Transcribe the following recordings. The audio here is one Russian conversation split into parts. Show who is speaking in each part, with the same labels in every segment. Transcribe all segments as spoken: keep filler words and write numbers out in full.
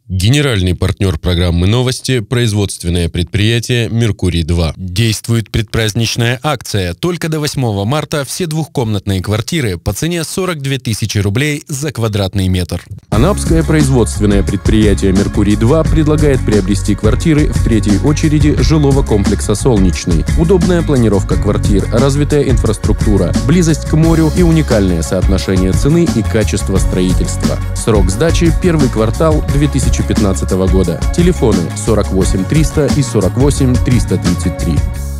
Speaker 1: Генеральный партнер программы «Новости» – производственное предприятие «Меркурий-два». Действует предпраздничная акция. Только до восьмого марта все двухкомнатные квартиры по цене сорок две тысячи рублей за квадратный метр. Анапское производственное предприятие «Меркурий-два» предлагает приобрести квартиры в третьей очереди жилого комплекса «Солнечный». Удобная планировка квартир, развитая инфраструктура, близость к морю и уникальное соотношение цены и качества строительства. Срок сдачи – первый квартал две тысячи пятнадцатого года. Телефоны сорок восемь триста и сорок восемь триста тридцать три.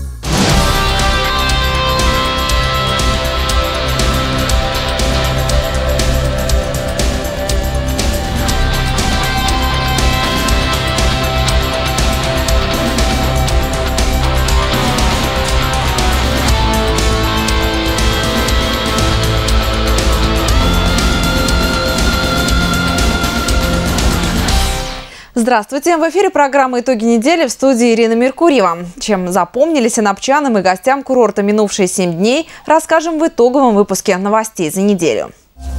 Speaker 2: Здравствуйте! В эфире программа «Итоги недели», в студии Ирина Меркурьева. Чем запомнились анапчанам и гостям курорта минувшие семь дней, расскажем в итоговом выпуске новостей за неделю.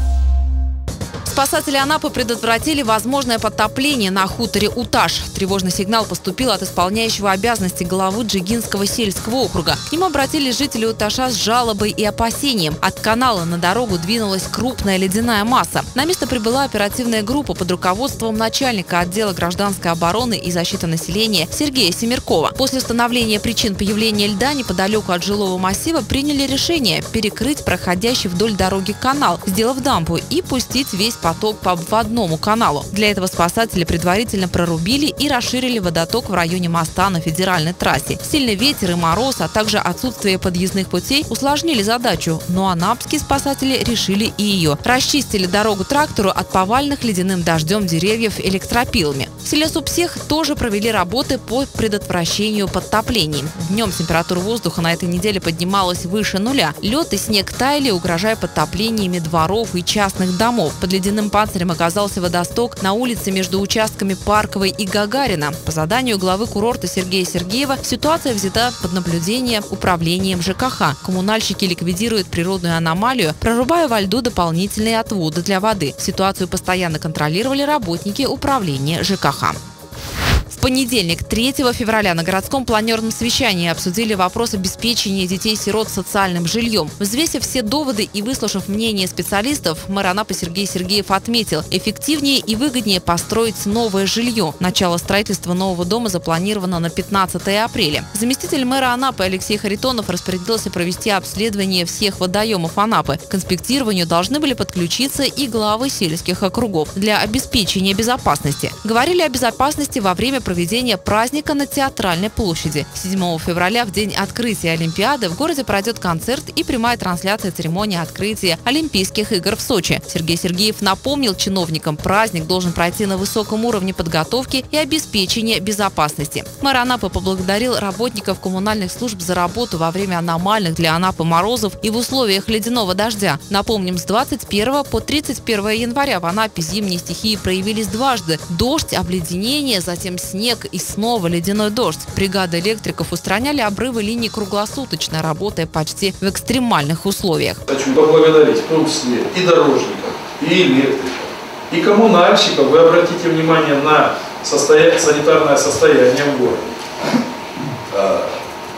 Speaker 3: Спасатели Анапы предотвратили возможное подтопление на хуторе Уташ. Тревожный сигнал поступил от исполняющего обязанности главы Джигинского сельского округа. К нему обратились жители Уташа с жалобой и опасением. От канала на дорогу двинулась крупная ледяная масса. На место прибыла оперативная группа под руководством начальника отдела гражданской обороны и защиты населения Сергея Семеркова. После установления причин появления льда неподалеку от жилого массива приняли решение перекрыть проходящий вдоль дороги канал, сделав дамбу, и пустить весь поток по обводному каналу. Для этого спасатели предварительно прорубили и расширили водоток в районе моста на федеральной трассе. Сильный ветер и мороз, а также отсутствие подъездных путей усложнили задачу, но анапские спасатели решили и ее. Расчистили дорогу трактору от поваленных ледяным дождем деревьев электропилами. В селе Супсех тоже провели работы по предотвращению подтоплений. Днем температура воздуха на этой неделе поднималась выше нуля. Лед и снег таяли, угрожая подтоплениями дворов и частных домов. Под ледяным панцирем оказался водосток на улице между участками Парковой и Гагарина. По заданию главы курорта Сергея Сергеева ситуация взята под наблюдение управлением ЖКХ. Коммунальщики ликвидируют природную аномалию, прорубая во льду дополнительные отводы для воды. Ситуацию постоянно контролировали работники управления ЖКХ. В понедельник, третьего февраля, на городском планерном совещании обсудили вопрос обеспечения детей-сирот социальным жильем. Взвесив все доводы и выслушав мнение специалистов, мэр Анапы Сергей Сергеев отметил, эффективнее и выгоднее построить новое жилье. Начало строительства нового дома запланировано на пятнадцатое апреля. Заместитель мэра Анапы Алексей Харитонов распорядился провести обследование всех водоемов Анапы. К инспектированию должны были подключиться и главы сельских округов для обеспечения безопасности. Говорили о безопасности во время проведения праздника на Театральной площади. седьмого февраля, в день открытия Олимпиады, в городе пройдет концерт и прямая трансляция церемонии открытия Олимпийских игр в Сочи. Сергей Сергеев напомнил чиновникам, праздник должен пройти на высоком уровне подготовки и обеспечения безопасности. Мэр Анапы поблагодарил работников коммунальных служб за работу во время аномальных для Анапы морозов и в условиях ледяного дождя. Напомним, с двадцать первого по тридцать первое января в Анапе зимние стихии проявились дважды. Дождь, обледенение, затем снег. Снег и снова ледяной дождь. Бригады электриков устраняли обрывы линий круглосуточно, работая почти в экстремальных условиях.
Speaker 4: Хочу поблагодарить в том числе и дорожников, и электриков, и коммунальщиков. Вы обратите внимание на состояние, санитарное состояние в городе а,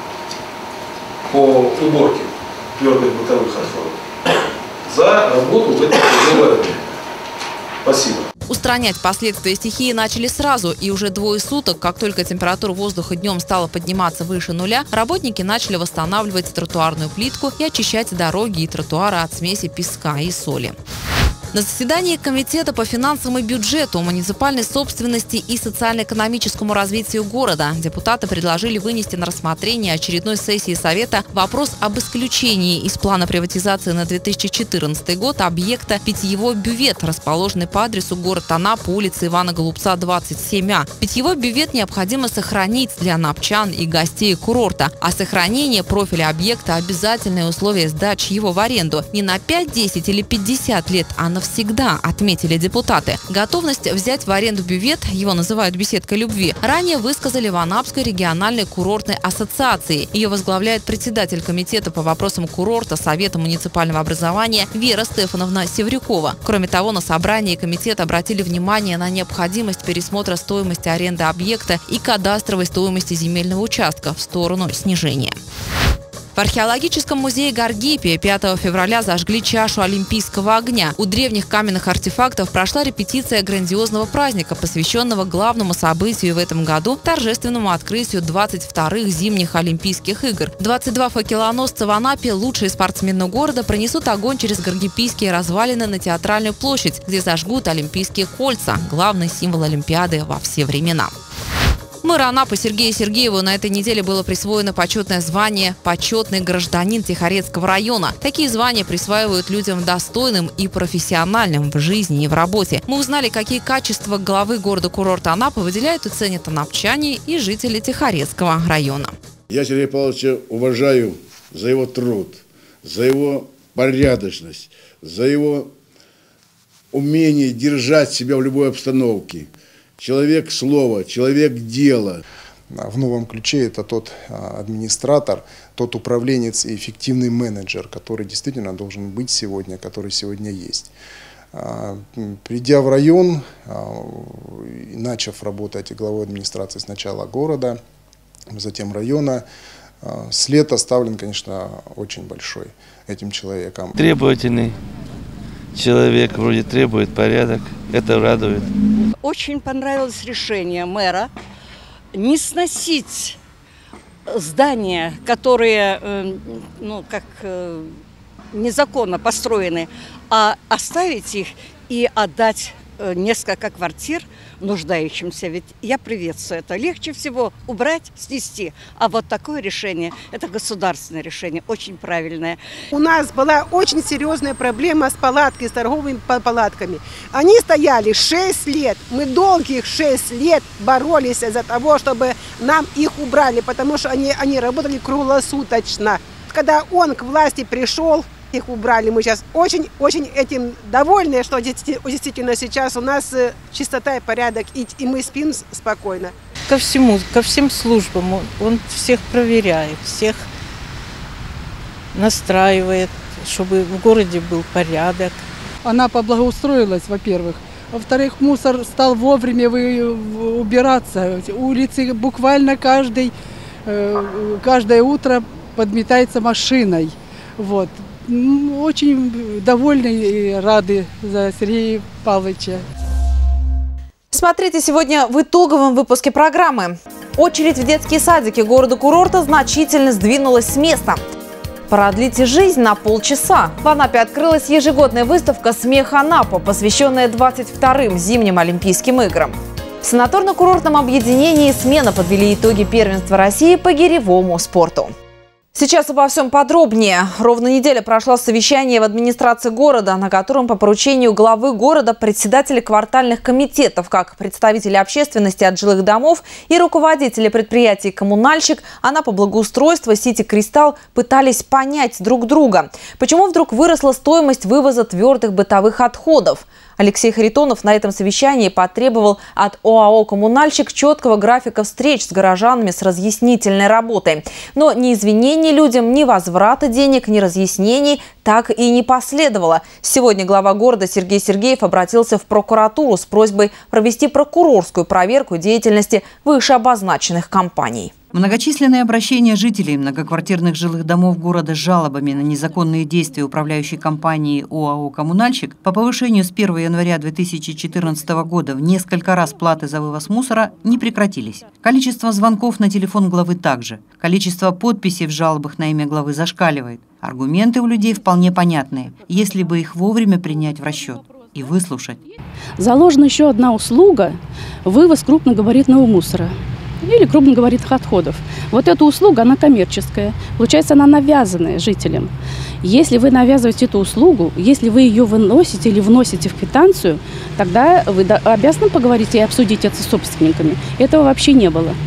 Speaker 4: по уборке твердых бытовых отходов за работу в это тяжелое время. Спасибо.
Speaker 3: Устранять последствия стихии начали сразу, и уже двое суток, как только температура воздуха днем стала подниматься выше нуля, работники начали восстанавливать тротуарную плитку и очищать дороги и тротуары от смеси песка и соли. На заседании Комитета по финансам и бюджету, муниципальной собственности и социально-экономическому развитию города депутаты предложили вынести на рассмотрение очередной сессии Совета вопрос об исключении из плана приватизации на две тысячи четырнадцатый год объекта «Питьевой бювет», расположенный по адресу город Анапа, улица Ивана Голубца, двадцать семь А. Питьевой бювет необходимо сохранить для анапчан и гостей курорта, а сохранение профиля объекта – обязательное условие сдачи его в аренду не на пять, десять или пятьдесят лет, а на навсегда, отметили депутаты. Готовность взять в аренду бювет, его называют «беседкой любви», ранее высказали в Анапской региональной курортной ассоциации. Ее возглавляет председатель комитета по вопросам курорта Совета муниципального образования Вера Стефановна Севрюкова. Кроме того, на собрании комитета обратили внимание на необходимость пересмотра стоимости аренды объекта и кадастровой стоимости земельного участка в сторону снижения. В археологическом музее Гаргипия пятого февраля зажгли чашу олимпийского огня. У древних каменных артефактов прошла репетиция грандиозного праздника, посвященного главному событию в этом году – торжественному открытию двадцать вторых зимних Олимпийских игр. двадцать два факелоносца в Анапе, лучшие спортсмены города, пронесут огонь через гаргипийские развалины на Театральную площадь, где зажгут олимпийские кольца – главный символ Олимпиады во все времена. Мэру Анапы Сергею Сергееву на этой неделе было присвоено почетное звание «Почетный гражданин Тихорецкого района». Такие звания присваивают людям достойным и профессиональным в жизни и в работе. Мы узнали, какие качества главы города-курорта Анапы выделяют и ценят анапчане и жители Тихорецкого района.
Speaker 5: Я Сергея Павловича уважаю за его труд, за его порядочность, за его умение держать себя в любой обстановке. Человек слова, человек дела.
Speaker 6: В новом ключе это тот администратор, тот управленец и эффективный менеджер, который действительно должен быть сегодня, который сегодня есть. Придя в район, начав работать главой администрации сначала города, затем района, след оставлен, конечно, очень большой этим человеком.
Speaker 7: Требовательный человек, вроде требует порядок, это радует.
Speaker 8: Очень понравилось решение мэра не сносить здания, которые, ну, как незаконно построены, а оставить их и отдать несколько квартир нуждающимся. Ведь я приветствую это. Легче всего убрать, снести. А вот такое решение, это государственное решение, очень правильное.
Speaker 9: У нас была очень серьезная проблема с палатками, с торговыми палатками. Они стояли шесть лет. Мы долгих шесть лет боролись за того, чтобы нам их убрали, потому что они, они работали круглосуточно. Когда он к власти пришел, их убрали. Мы сейчас очень-очень этим довольны, что действительно сейчас у нас чистота и порядок, и, и мы спим спокойно.
Speaker 10: Ко всему, ко всем службам он, он всех проверяет, всех настраивает, чтобы в городе был порядок.
Speaker 11: Анапа благоустроилась, во-первых. Во-вторых, мусор стал вовремя убираться. Улицы буквально каждый, каждое утро подметается машиной. Вот. Очень довольны и рады за Сергея Павловича.
Speaker 2: Смотрите сегодня в итоговом выпуске программы. Очередь в детские садики города-курорта значительно сдвинулась с места. Продлите жизнь на полчаса. В Анапе открылась ежегодная выставка «Смех Анапа», посвященная двадцать вторым зимним Олимпийским играм. В санаторно-курортном объединении «Смена» подвели итоги первенства России по гиревому спорту. Сейчас обо всем подробнее. Ровно неделя прошла совещание в администрации города, на котором по поручению главы города председатели квартальных комитетов, как представители общественности от жилых домов и руководители предприятий «Коммунальщик», Анапа благоустройство, «Сити Кристалл» пытались понять друг друга. Почему вдруг выросла стоимость вывоза твердых бытовых отходов? Алексей Харитонов на этом совещании потребовал от ОАО «Коммунальщик» четкого графика встреч с горожанами с разъяснительной работой. Но ни извинений людям, ни возврата денег, ни разъяснений так и не последовало. Сегодня глава города Сергей Сергеев обратился в прокуратуру с просьбой провести прокурорскую проверку деятельности вышеобозначенных компаний.
Speaker 12: Многочисленные обращения жителей многоквартирных жилых домов города с жалобами на незаконные действия управляющей компании ОАО «Коммунальщик» по повышению с первого января две тысячи четырнадцатого года в несколько раз платы за вывоз мусора не прекратились. Количество звонков на телефон главы также. Количество подписей в жалобах на имя главы зашкаливает. Аргументы у людей вполне понятные, если бы их вовремя принять в расчет и выслушать.
Speaker 13: Заложена еще одна услуга – вывоз крупногабаритного мусора. Или крупногабаритных отходов. Вот эта услуга, она коммерческая. Получается, она навязанная жителям. Если вы навязываете эту услугу, если вы ее выносите или вносите в квитанцию, тогда вы обязаны поговорить и обсудить это с собственниками. Этого вообще не было.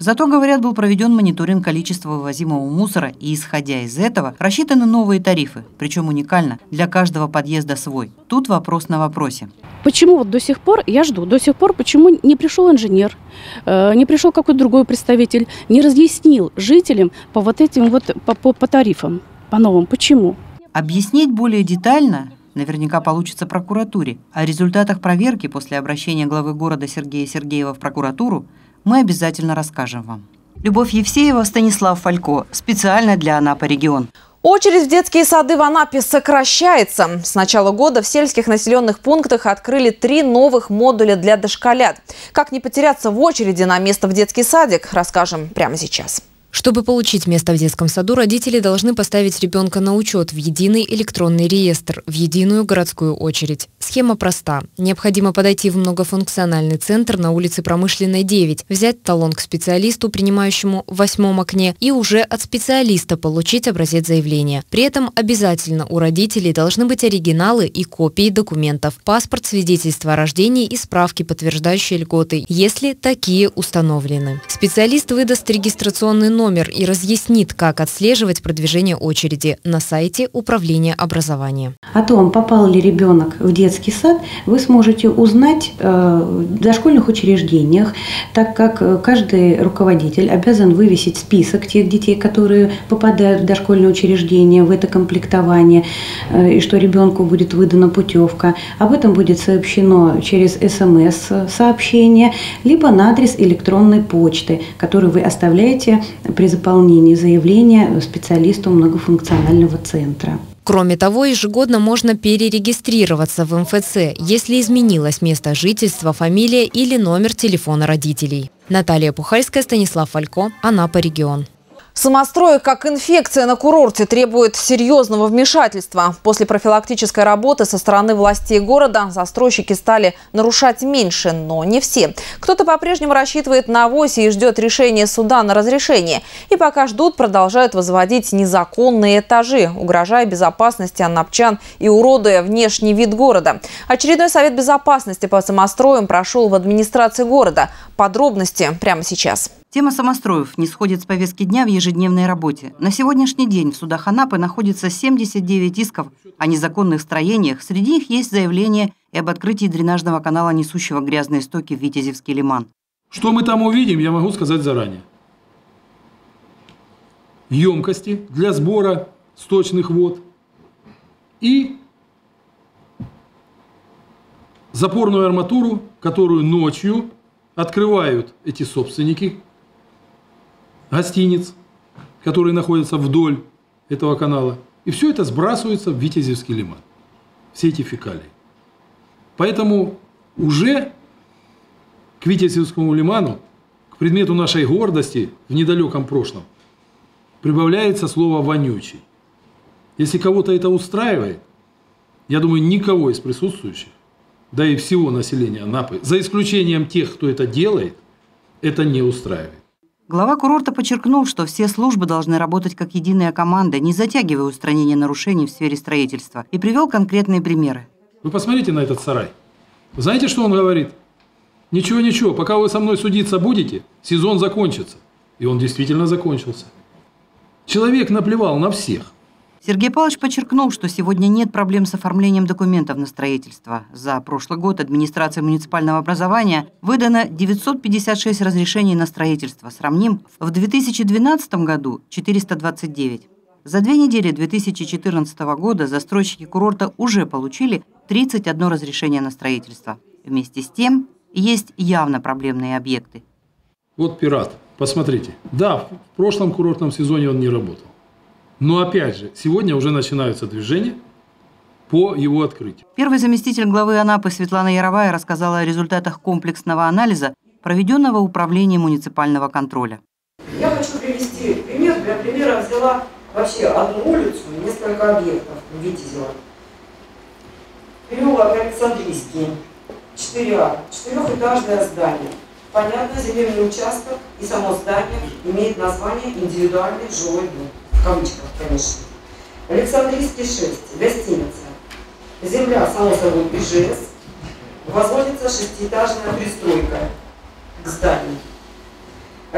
Speaker 12: Зато, говорят, был проведен мониторинг количества вывозимого мусора, и, исходя из этого, рассчитаны новые тарифы, причем уникально, для каждого подъезда свой. Тут вопрос на вопросе.
Speaker 13: Почему вот до сих пор, я жду, до сих пор, почему не пришел инженер, э, не пришел какой-то другой представитель, не разъяснил жителям по вот этим вот, по, по, по тарифам, по новым, почему?
Speaker 12: Объяснить более детально наверняка получится прокуратуре. О результатах проверки после обращения главы города Сергея Сергеева в прокуратуру мы обязательно расскажем вам. Любовь Евсеева, Станислав Фалько. Специально для Анапа регион.
Speaker 2: Очередь в детские сады в Анапе сокращается. С начала года в сельских населенных пунктах открыли три новых модуля для дошколят. Как не потеряться в очереди на место в детский садик, расскажем прямо сейчас.
Speaker 3: Чтобы получить место в детском саду, родители должны поставить ребенка на учет в единый электронный реестр, в единую городскую очередь. Схема проста. Необходимо подойти в многофункциональный центр на улице Промышленной, девять, взять талон к специалисту, принимающему в восьмом окне, и уже от специалиста получить образец заявления. При этом обязательно у родителей должны быть оригиналы и копии документов, паспорт, свидетельство о рождении и справки, подтверждающие льготы, если такие установлены. Специалист выдаст регистрационный номер номер и разъяснит, как отслеживать продвижение очереди на сайте Управления образования.
Speaker 14: О том, попал ли ребенок в детский сад, вы сможете узнать э, в дошкольных учреждениях, так как каждый руководитель обязан вывесить список тех детей, которые попадают в дошкольное учреждение, в это комплектование, э, и что ребенку будет выдана путевка. Об этом будет сообщено через эс эм эс-сообщение, либо на адрес электронной почты, который вы оставляете при заполнении заявления специалисту многофункционального центра.
Speaker 3: Кроме того, ежегодно можно перерегистрироваться в эм эф цэ, если изменилось место жительства, фамилия или номер телефона родителей. Наталья Пухальская, Станислав Фалько, Анапа регион.
Speaker 2: Самострой как инфекция на курорте требует серьезного вмешательства. После профилактической работы со стороны властей города застройщики стали нарушать меньше, но не все. Кто-то по-прежнему рассчитывает на авось и ждет решения суда на разрешение. И пока ждут, продолжают возводить незаконные этажи, угрожая безопасности анапчан и уродуя внешний вид города. Очередной совет безопасности по самостроям прошел в администрации города. Подробности прямо сейчас.
Speaker 12: Тема самостроев не сходит с повестки дня в ежедневной работе. На сегодняшний день в судах Анапы находится семьдесят девять исков о незаконных строениях. Среди них есть заявление и об открытии дренажного канала, несущего грязные стоки в Витязевский лиман.
Speaker 4: Что мы там увидим, я могу сказать заранее. Емкости для сбора сточных вод и запорную арматуру, которую ночью открывают эти собственники гостиниц, которые находятся вдоль этого канала. И все это сбрасывается в Витязевский лиман. Все эти фекалии. Поэтому уже к Витязевскому лиману, к предмету нашей гордости в недалеком прошлом, прибавляется слово «вонючий». Если кого-то это устраивает, я думаю, никого из присутствующих, да и всего населения Анапы, за исключением тех, кто это делает, это не устраивает.
Speaker 12: Глава курорта подчеркнул, что все службы должны работать как единая команда, не затягивая устранение нарушений в сфере строительства, и привел конкретные примеры.
Speaker 4: Вы посмотрите на этот сарай. Вы знаете, что он говорит? Ничего, ничего, пока вы со мной судиться будете, сезон закончится. И он действительно закончился. Человек наплевал на всех.
Speaker 12: Сергей Павлович подчеркнул, что сегодня нет проблем с оформлением документов на строительство. За прошлый год администрацией муниципального образования выдано девятьсот пятьдесят шесть разрешений на строительство. Сравним, в две тысячи двенадцатом году четыреста двадцать девять. За две недели две тысячи четырнадцатого года застройщики курорта уже получили тридцать одно разрешение на строительство. Вместе с тем, есть явно проблемные объекты.
Speaker 4: Вот «Пират», посмотрите. Да, в прошлом курортном сезоне он не работал. Но опять же, сегодня уже начинаются движения по его открытию.
Speaker 12: Первый заместитель главы Анапы Светлана Яровая рассказала о результатах комплексного анализа, проведенного Управлением муниципального контроля.
Speaker 15: Я хочу привести пример. Для примера взяла вообще одну улицу, несколько объектов в Витязево. Переулок Александрийский, четыре А, четырехэтажное здание. Понятно, земельный участок и само здание имеет название «Индивидуальный жилой дом». В кавычках, конечно. Александрийский шесть, гостиница. Земля, само собой, ИЖС. Возводится шестиэтажная пристройка к зданию. Александрийский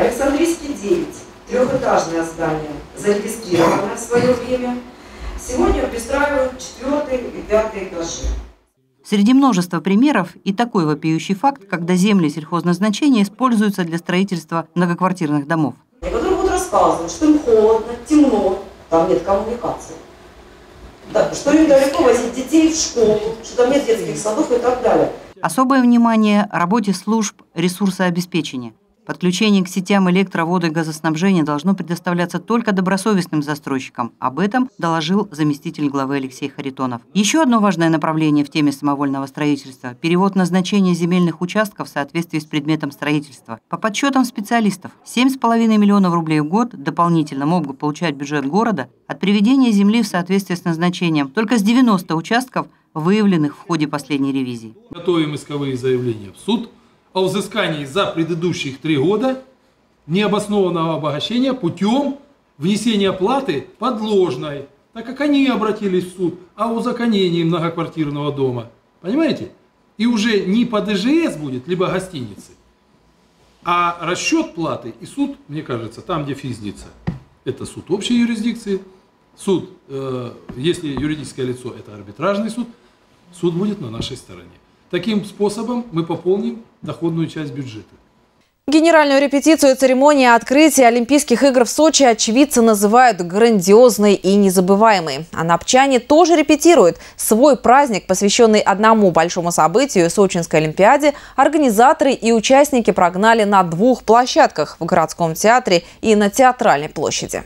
Speaker 15: Олимпийский девять, трехэтажное здание, зарегистрированное в свое время, сегодня пристраивают четвертый и пятый этажи.
Speaker 12: Среди множества примеров и такой вопиющий факт, когда земли сельхозназначения используются для строительства многоквартирных домов.
Speaker 15: Некоторые будут рассказывать, что им холодно, темно, там нет коммуникации. Да, что им далеко возить детей в школу, что там нет детских садов и так далее.
Speaker 12: Особое внимание работе служб ресурсообеспечения. Подключение к сетям электро-, водо- и газоснабжения должно предоставляться только добросовестным застройщикам. Об этом доложил заместитель главы Алексей Харитонов. Еще одно важное направление в теме самовольного строительства – перевод назначения земельных участков в соответствии с предметом строительства. По подсчетам специалистов, семь с половиной миллионов рублей в год дополнительно мог бы получать бюджет города от приведения земли в соответствии с назначением только с девяноста участков, выявленных в ходе последней ревизии.
Speaker 4: Готовим исковые заявления в суд о взыскании за предыдущих три года необоснованного обогащения путем внесения платы подложной, так как они обратились в суд о узаконении многоквартирного дома. Понимаете? И уже не по ДЖС будет, либо гостиницы, а расчет платы и суд, мне кажется, там, где физлица, это суд общей юрисдикции, суд, э, если юридическое лицо, это арбитражный суд, суд будет на нашей стороне. Таким способом мы пополним доходную часть бюджета.
Speaker 2: Генеральную репетицию церемонии открытия Олимпийских игр в Сочи очевидцы называют грандиозной и незабываемой. Анапчане тоже репетируют. Свой праздник, посвященный одному большому событию – Сочинской Олимпиаде, организаторы и участники прогнали на двух площадках – в городском театре и на Театральной площади.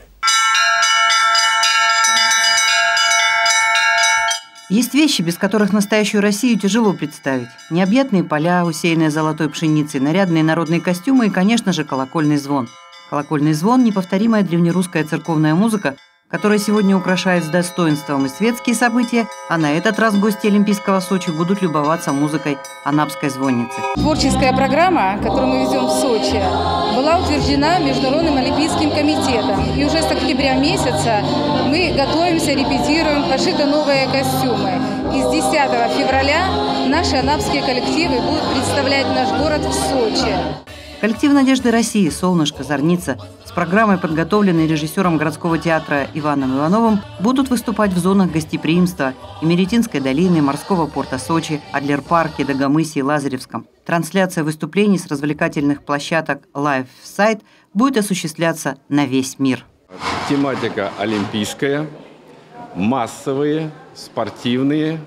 Speaker 12: Есть вещи, без которых настоящую Россию тяжело представить. Необъятные поля, усеянные золотой пшеницей, нарядные народные костюмы и, конечно же, колокольный звон. Колокольный звон – неповторимая древнерусская церковная музыка, которая сегодня украшает с достоинством и светские события, а на этот раз гости Олимпийского Сочи будут любоваться музыкой Анапской звонницы.
Speaker 16: Творческая программа, которую мы везем в Сочи, была утверждена Международным олимпийским комитетом. И уже с октября месяца мы готовимся, репетируем, пошиты новые костюмы. И с десятого февраля наши анапские коллективы будут представлять наш город в Сочи.
Speaker 12: Коллектив «Надежды России», «Солнышко», «Зорница» с программой, подготовленной режиссером городского театра Иваном Ивановым, будут выступать в зонах гостеприимства Имеретинской долины, морского порта Сочи, Адлер-парке, Дагомысе и Лазаревском. Трансляция выступлений с развлекательных площадок Live Site будет осуществляться на весь мир.
Speaker 17: Тематика олимпийская, массовые, спортивные.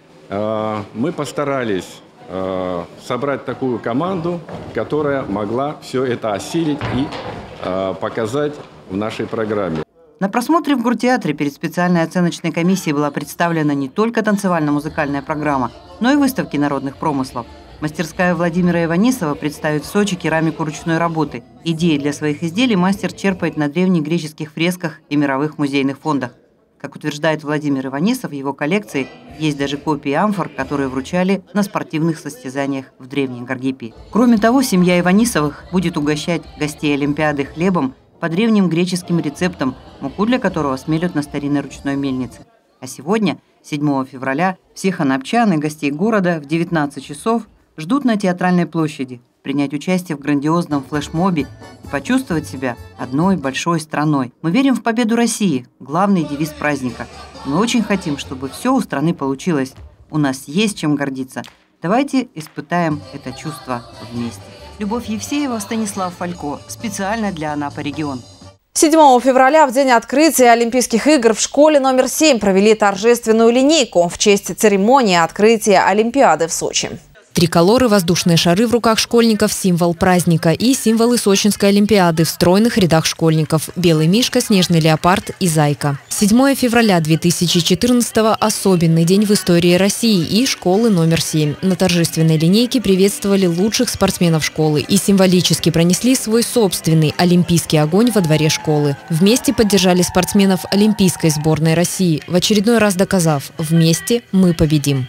Speaker 17: Мы постарались собрать такую команду, которая могла все это осилить и э, показать в нашей программе.
Speaker 12: На просмотре в Гортеатре перед специальной оценочной комиссией была представлена не только танцевально-музыкальная программа, но и выставки народных промыслов. Мастерская Владимира Иванисова представит в Сочи керамику ручной работы. Идеи для своих изделий мастер черпает на древнегреческих фресках и мировых музейных фондах. Как утверждает Владимир Иванисов, в его коллекции есть даже копии амфор, которые вручали на спортивных состязаниях в Древней Гаргипии. Кроме того, семья Иванисовых будет угощать гостей Олимпиады хлебом по древним греческим рецептам, муку для которого смелят на старинной ручной мельнице. А сегодня, седьмого февраля, всех анапчан и гостей города в девятнадцать часов ждут на Театральной площади принять участие в грандиозном флешмобе и почувствовать себя одной большой страной. Мы верим в победу России, главный девиз праздника. Мы очень хотим, чтобы все у страны получилось. У нас есть чем гордиться. Давайте испытаем это чувство вместе. Любовь Евсеева, Станислав Фалько. Специально для Анапы регион.
Speaker 2: седьмого февраля, в день открытия Олимпийских игр, в школе номер семь провели торжественную линейку в честь церемонии открытия Олимпиады в Сочи.
Speaker 3: Триколоры, воздушные шары в руках школьников – символ праздника и символы Сочинской Олимпиады в стройных рядах школьников – белый мишка, снежный леопард и зайка. седьмого февраля две тысячи четырнадцатого – особенный день в истории России и школы номер семь. На торжественной линейке приветствовали лучших спортсменов школы и символически пронесли свой собственный олимпийский огонь во дворе школы. Вместе поддержали спортсменов олимпийской сборной России, в очередной раз доказав – вместе мы победим.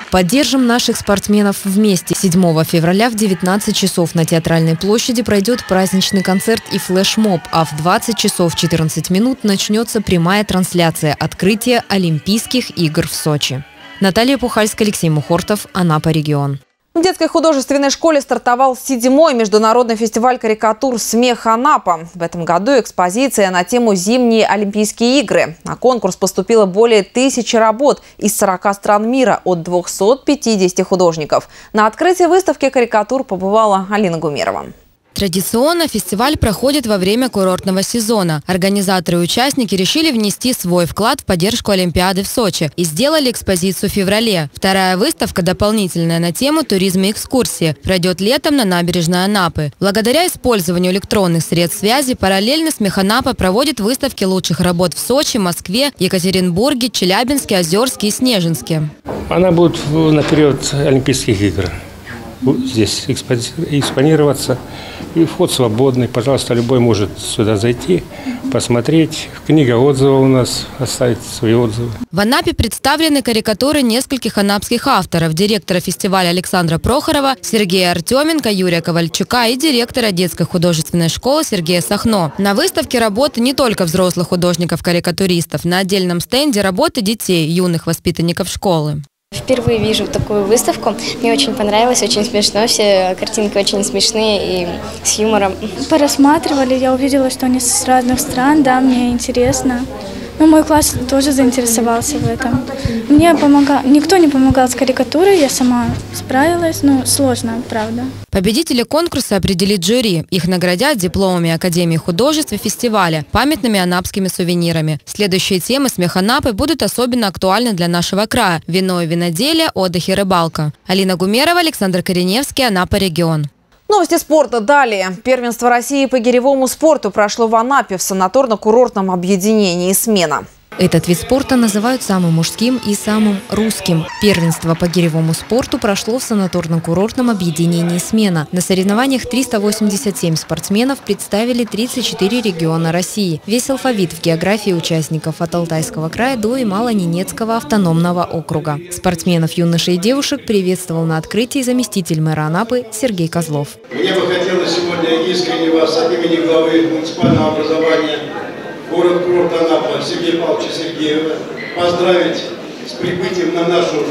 Speaker 3: Поддержим наших спортсменов вместе. седьмого февраля в девятнадцать часов на Театральной площади пройдет праздничный концерт и флешмоб, а в двадцать часов четырнадцать минут начнется прямая трансляция открытия Олимпийских игр в Сочи. Наталья Пухальская, Алексей Мухортов, Анапа, регион.
Speaker 2: В детской художественной школе стартовал седьмой международный фестиваль карикатур «Смех Анапа». В этом году экспозиция на тему «Зимние Олимпийские игры». На конкурс поступило более тысячи работ из сорока стран мира от двухсот пятидесяти художников. На открытии выставки карикатур побывала Алина Гумерова.
Speaker 3: Традиционно фестиваль проходит во время курортного сезона. Организаторы и участники решили внести свой вклад в поддержку Олимпиады в Сочи и сделали экспозицию в феврале. Вторая выставка, дополнительная на тему «Туризм и экскурсии», пройдет летом на набережной Анапы. Благодаря использованию электронных средств связи параллельно «Смех Анапа» проводит выставки лучших работ в Сочи, Москве, Екатеринбурге, Челябинске, Озерске и Снежинске.
Speaker 18: Она будет на период Олимпийских игр здесь экспонироваться. И вход свободный. Пожалуйста, любой может сюда зайти, посмотреть. Книга отзывов у нас, оставить свои отзывы.
Speaker 3: В Анапе представлены карикатуры нескольких анапских авторов. Директора фестиваля Александра Прохорова, Сергея Артеменко, Юрия Ковальчука и директора детской художественной школы Сергея Сахно. На выставке работы не только взрослых художников-карикатуристов. На отдельном стенде работы детей, юных воспитанников школы.
Speaker 19: Впервые вижу такую выставку. Мне очень понравилось, очень смешно. Все картинки очень смешные и с юмором.
Speaker 20: Порассматривали, я увидела, что они с разных стран, да, мне интересно. Ну, мой класс тоже заинтересовался в этом. Мне помогал, никто не помогал с карикатурой, я сама справилась, ну, сложно, правда.
Speaker 3: Победители конкурса определит жюри. Их наградят дипломами Академии художеств и фестиваля, памятными анапскими сувенирами. Следующие темы «Смех Анапы» будут особенно актуальны для нашего края. Вино и виноделие, отдых и рыбалка. Алина Гумерова, Александр Кореневский, Анапа, регион.
Speaker 2: Новости спорта далее. Первенство России по гиревому спорту прошло в Анапе в санаторно-курортном объединении «Смена».
Speaker 3: Этот вид спорта называют самым мужским и самым русским. Первенство по гиревому спорту прошло в санаторно-курортном объединении «Смена». На соревнованиях триста восемьдесят семь спортсменов представили тридцать четыре региона России. Весь алфавит в географии участников от Алтайского края до Ямало-Ненецкого автономного округа. Спортсменов, юношей и девушек приветствовал на открытии заместитель мэра Анапы Сергей Козлов.
Speaker 21: Мне бы хотелось сегодня искренне вас от имени главы муниципального образования город-курорт Анапа Сергея Павловича Сергеева поздравить с прибытием на нашу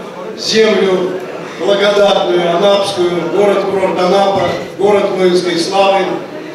Speaker 21: землю благодатную, анапскую, город-курорт Анапа, город воинской славы.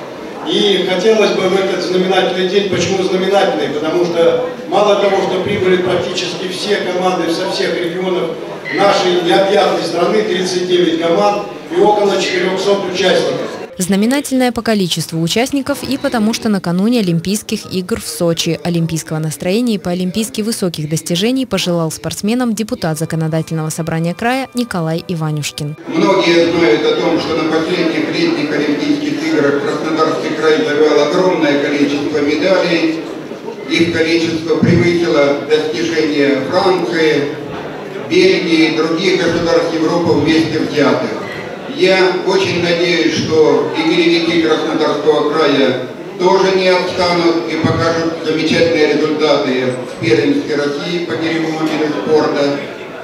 Speaker 21: И хотелось бы в этот знаменательный день, почему знаменательный? Потому что мало того, что прибыли практически все команды со всех регионов нашей необъятной страны, тридцать девять команд и около четырёхсот участников.
Speaker 3: Знаменательное по количеству участников и потому, что накануне Олимпийских игр в Сочи. Олимпийского настроения и по-олимпийски высоких достижений пожелал спортсменам депутат Законодательного собрания края Николай Иванюшкин.
Speaker 22: Многие знают о том, что на последних летних Олимпийских играх Краснодарский край завел огромное количество медалей. Их количество превысило достижения Франции, Бельгии и других государств Европы вместе взятых. Я очень надеюсь, что и гиревики Краснодарского края тоже не отстанут и покажут замечательные результаты в первенстве России по гиревому виду спорта.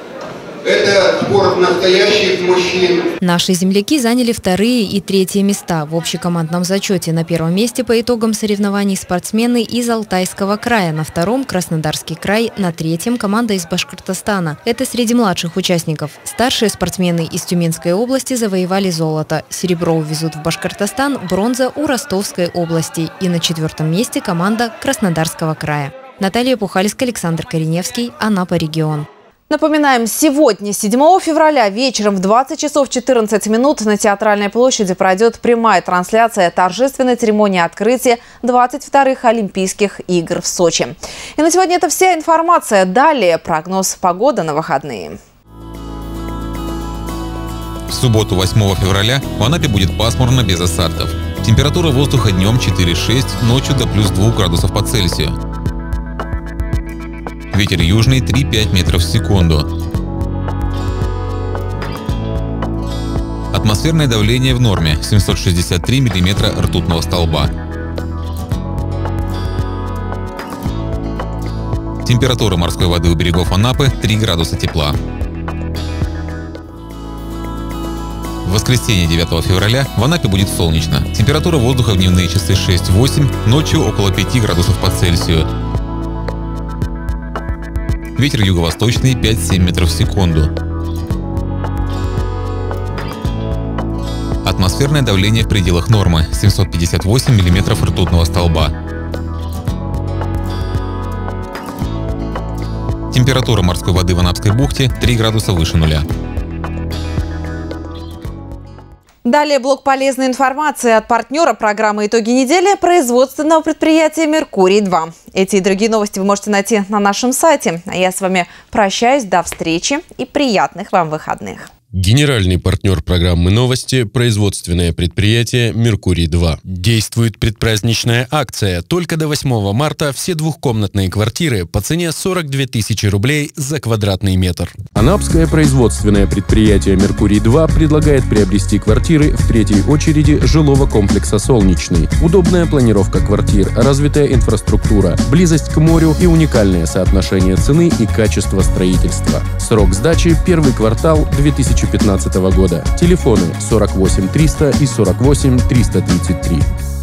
Speaker 22: Это спорт настоящих мужчин.
Speaker 3: Наши земляки заняли вторые и третьи места. В общекомандном зачете на первом месте по итогам соревнований спортсмены из Алтайского края, на втором – Краснодарский край, на третьем – команда из Башкортостана. Это среди младших участников. Старшие спортсмены из Тюменской области завоевали золото. Серебро увезут в Башкортостан, бронза у Ростовской области. И на четвертом месте команда Краснодарского края. Наталья Пухальская, Александр Кореневский, Анапа, регион.
Speaker 2: Напоминаем, сегодня, седьмого февраля, вечером в двадцать часов четырнадцать минут на Театральной площади пройдет прямая трансляция торжественной церемонии открытия двадцать вторых Олимпийских игр в Сочи. И на сегодня это вся информация. Далее прогноз погоды на выходные.
Speaker 23: В субботу, восьмого февраля, в Анапе будет пасмурно без осадков. Температура воздуха днем четыре-шесть, ночью до плюс двух градусов по Цельсию. Ветер южный три-пять метров в секунду. Атмосферное давление в норме семьсот шестьдесят три миллиметра ртутного столба. Температура морской воды у берегов Анапы три градуса тепла. воскресенье девятого февраля в Анапе будет солнечно. Температура воздуха в дневные часы шесть-восемь, ночью около пяти градусов по Цельсию. Ветер юго-восточный пять-семь метров в секунду. Атмосферное давление в пределах нормы – семьсот пятьдесят восемь миллиметров ртутного столба. Температура морской воды в Анапской бухте три градуса выше нуля.
Speaker 2: Далее блок полезной информации от партнера программы «Итоги недели» производственного предприятия «Меркурий-два». Эти и другие новости вы можете найти на нашем сайте. А я с вами прощаюсь. До встречи и приятных вам выходных.
Speaker 1: Генеральный партнер программы «Новости» – производственное предприятие «Меркурий-два». Действует предпраздничная акция. Только до восьмого марта все двухкомнатные квартиры по цене сорок две тысячи рублей за квадратный метр. Анапское производственное предприятие «Меркурий-два» предлагает приобрести квартиры в третьей очереди жилого комплекса «Солнечный». Удобная планировка квартир, развитая инфраструктура, близость к морю и уникальное соотношение цены и качества строительства. Срок сдачи – первый квартал две тысячи пятнадцатого года. Телефоны сорок восемь триста и сорок восемь триста тридцать три.